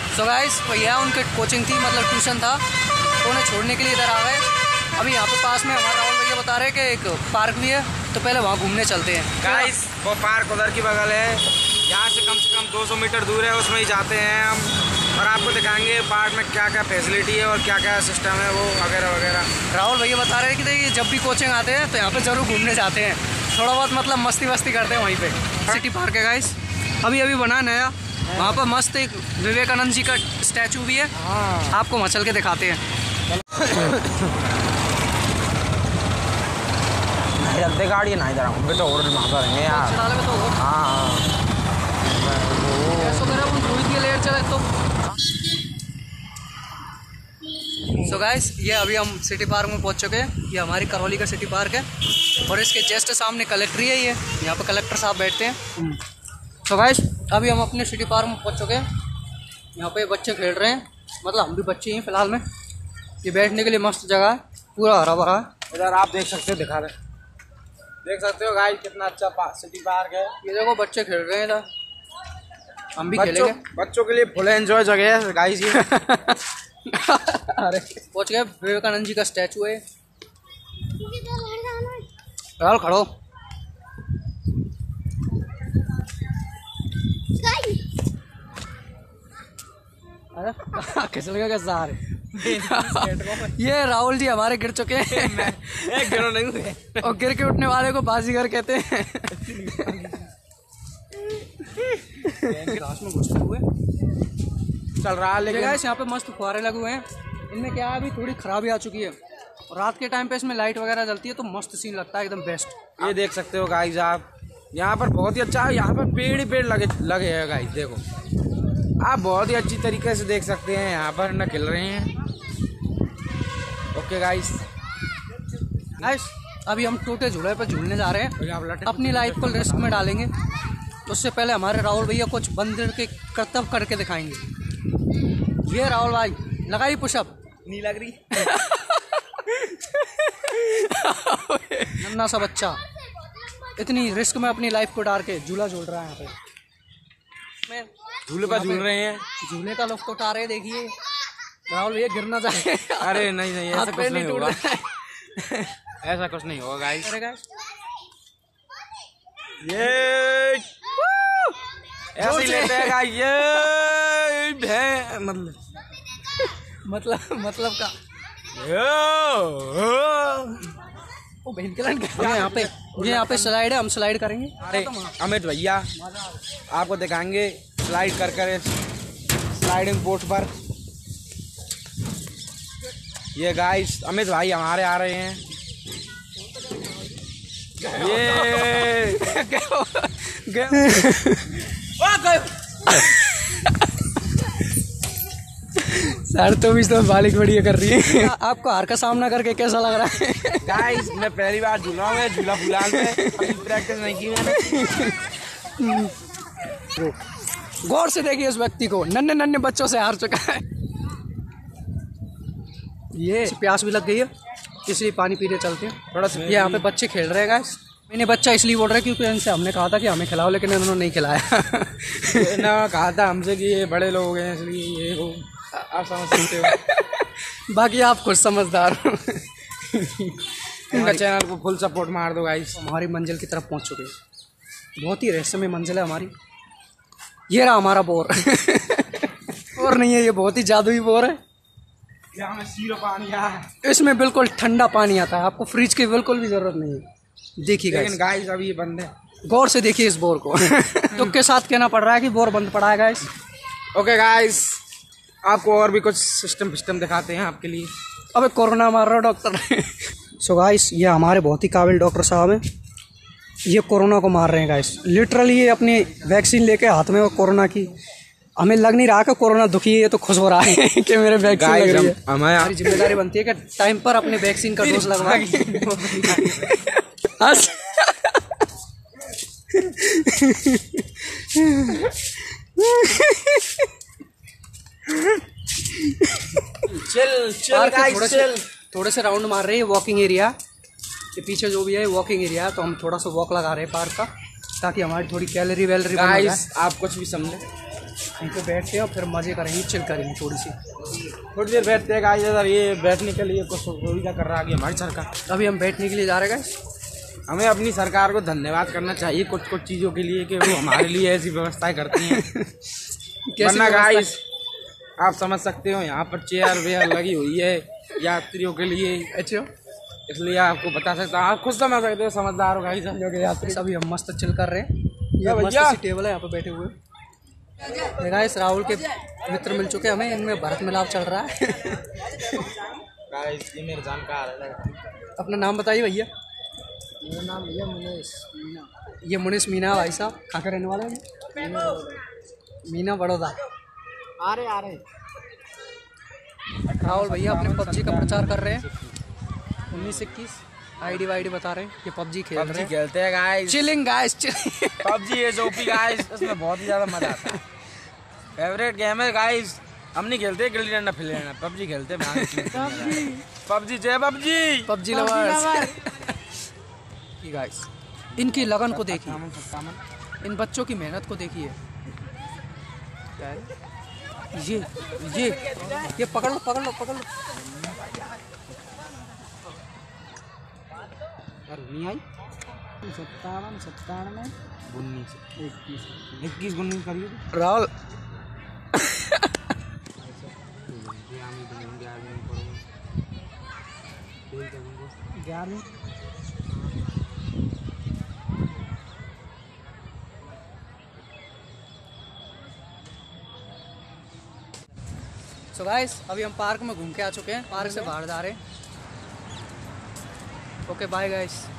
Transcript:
So guys भैया उनके coaching थी, मतलब ट्यूशन था, तो उन्हें छोड़ने के लिए इधर आ गए। अभी यहाँ पे पास में हमारे राहुल भैया बता रहे हैं कि एक पार्क भी है, तो पहले वहाँ घूमने चलते हैं। गाइस वो पार्क उधर की बगल है, यहाँ से कम 200 मीटर दूर है, उसमें ही जाते हैं हम और आपको दिखाएंगे पार्क में क्या क्या फैसिलिटी है और क्या क्या सिस्टम है वो वगैरह वगैरह। राहुल भैया बता रहे हैं कि देखिए जब भी कोचिंग आते हैं तो यहाँ पे ज़रूर घूमने जाते हैं, थोड़ा बहुत मतलब मस्ती वस्ती करते हैं वहीं पे। सिटी पार्क है गाइस, अभी अभी बना नया, वहाँ पर मस्त एक विवेकानंद जी का स्टैचू भी है। हाँ, आपको वहाँ चल के दिखाते हैं। चलते गाड़ी ना इधर बेटा और वहाँ रहेंगे यार। हाँ सो गाइस ये अभी हम सिटी पार्क में पहुंच चुके हैं। ये हमारी करौली का सिटी पार्क है और इसके जस्ट सामने कलेक्ट्री है। ये यहाँ पे कलेक्टर साहब बैठते हैं। सो गाइस अभी हम अपने सिटी पार्क में पहुंच चुके हैं। यहाँ पे बच्चे खेल रहे हैं, मतलब हम भी बच्चे हैं फिलहाल में। ये बैठने के लिए मस्त जगह है, पूरा हरा भरा है। इधर आप देख सकते हो, दिखा रहे देख सकते हो गाइस कितना अच्छा सिटी पार्क है। ये देखो बच्चे खेल रहे हैं इधर, हम भी खेलेंगे। बच्चों के लिए फुल एंजॉय जगह है गाइस ये। अरे पहुंच गए, विवेकानंद जी का स्टैचू है। राहुल खड़ो। अरे खिसल गया कैसा आ रहे। ये राहुल जी हमारे गिर चुके हैं। गिरो नहीं हुए और गिर के उठने वाले को बाजीगर कहते हैं। में घुसते हुए चल रहा है, लेकिन यहाँ पे मस्त फुहारे लगे हुए हैं। इनमें क्या है अभी थोड़ी खराबी आ चुकी है, रात के टाइम पे इसमें लाइट वगैरह जलती है तो मस्त सीन लगता है, एकदम बेस्ट। ये देख सकते हो गाइस आप, यहाँ पर बहुत ही अच्छा है। यहाँ पर पेड़ ही पेड़ लगे हैं गाइस, देखो आप बहुत ही अच्छी तरीके से देख सकते हैं। यहाँ पर न खिल रहे हैं। ओके गाइस अभी हम टोटे झूले पर झूलने जा रहे हैं, अपनी लाइफ को रिस्क में डालेंगे। उससे पहले हमारे राहुल भैया कुछ बंदर के कर्तव्य करके दिखाएंगे। ये राहुल भाई लगाई पुशअप। नहीं लग रही। नन्ना सा बच्चा इतनी रिस्क में अपनी लाइफ को डाल के झूला झूल रहा है। यहाँ पे झूले पर झूल रहे हैं, झूले का लुत्फ उठा रहे हैं। देखिए राहुल भैया गिरना चाहे। अरे नहीं ऐसा कुछ नहीं होगा। ऐसा कुछ नहीं होगा गाइस। ये ऐसे ही लेते हैं गाइस। ये मतलब का ओ बहन के लड़के यहाँ पे स्लाइड है, हम स्लाइड करेंगे। अरे अमित भैया आपको दिखाएंगे स्लाइड कर स्लाइडिंग बोर्ड पर। ये गाइस अमित भाई हमारे आ रहे हैं। ये सर तुम इस तो बालिक बढ़िया कर रही है। आपको हार का सामना करके कैसा लग रहा है? गाइस मैं पहली बार झूला हूँ, झूला फुलाल में अभी प्रैक्टिस नहीं की मैंने। गौर से देखिए इस व्यक्ति को, नन्हे नन्हे बच्चों से हार चुका है। ये प्यास भी लग गई है इसलिए पानी पीने चलते हैं थोड़ा सा। ये यहाँ पे बच्चे खेल रहे हैं गाइस। मैंने बच्चा इसलिए बोल रहा है क्योंकि इनसे हमने कहा था कि हमें खिलाओ, लेकिन इन्होंने नहीं खिलाया। ना कहा था हमसे कि ये बड़े लोग हैं इसलिए ये वो आप समझ सकते हो। बाकी आप खुद समझदार हो। इनका चैनल को फुल सपोर्ट मार दो गाइस। हमारी मंजिल की तरफ पहुंच चुके हैं, बहुत ही रहस्यमय मंजिल है हमारी। ये रहा हमारा बोर। और नहीं है, ये बहुत ही जादुई बोर है। पानी है, इसमें बिल्कुल ठंडा पानी आता है, आपको फ्रिज की बिल्कुल भी जरूरत नहीं है। देखिए लेकिन गाइस अभी ये बंद है, गौर से देखिए इस बोर को। तुक के साथ कहना पड़ रहा है कि बोर बंद पड़ा है गाइस। ओके गाइस आपको और भी कुछ सिस्टम दिखाते हैं आपके लिए। अबे कोरोना मार रहा डॉक्टर। सो गाइस ये हमारे बहुत ही काबिल डॉक्टर साहब हैं, ये कोरोना को मार रहे हैं गाइस। लिटरली ये अपनी वैक्सीन लेके हाथ में, और कोरोना की हमें लग नहीं रहा कि कोरोना दुखी है, ये तो खुश हो रहा है कि मेरे वैक्सीन लग रही है। हमारी जिम्मेदारी बनती है कि टाइम पर अपने वैक्सीन का डोज लगवाएं। चल थोड़े से राउंड मार रहे हैं। वॉकिंग एरिया के पीछे जो भी है वॉकिंग एरिया है, तो हम थोड़ा सा वॉक लगा रहे हैं पार्क का, ताकि हमारी थोड़ी कैलोरी वैलोरी। गाइस आप कुछ भी समझे। यहीं पे बैठते हैं और फिर मज़े करेंगे, चिल करेंगे थोड़ी सी। थोड़ी देर बैठते हैं गाइस। ये बैठने के लिए कुछ सुविधा कर रहा है हमारी सरकार। अभी हम बैठने के लिए जा रहे हैं गाइस। हमें अपनी सरकार को धन्यवाद करना चाहिए कुछ कुछ चीज़ों के लिए कि वो हमारे लिए ऐसी व्यवस्थाएं करती हैं। वरना गाइस आप समझ सकते हो यहाँ पर चेयर वेयर लगी हुई है यात्रियों के लिए। अच्छा, इसलिए आपको बता सकता हूँ, आप खुद समझ सकते हो, समझदार हो गाइस जो कि यात्री। अभी हम मस्त चिल कर रहे हैं। ये मस्त सी टेबल है, यहाँ पे बैठे हुए। गाइस राहुल के मित्र मिल चुके हैं हमें, इनमें भरत मिलाप चल रहा है। गाइस ये मेरे जानकार है। अपना नाम बताइए भैया। मेरा नाम भैया मुनीश मीना। ये मुनीश मीना भाई साहब, कहाँ के रहने वाले हैं? मीना बड़ौदा। आ रहे राहुल भैया अपने पबजी का प्रचार कर रहे हैं। 19-21 आईडी वाईडी बता रहे हैं कि पबजी खेल रहे हैं। खेलते हैं गाइस, चिलिंग गाइस। पबजी है ओपी गाइस, इसमें बहुत ही ज़्यादा मजा आता है। फेवरेट गेम है गाइस। हम नहीं खेलते गिल्ली डंडा फिल डंडा, पबजी खेलते हैं। पबजी जय पबजी, पबजी लवर्स। ये गाइस इनकी लगन को देखिए, इन बच्चों की मेहनत को देखिए। ये पकड़ लो पकड़ लो पकड़ लो। नहीं आई 57 97 19 21 19 करिए राहुल। सो गाइस अभी हम पार्क में घूम के आ चुके हैं, पार्क से बाहर जा रहे हैं। Okay bye guys.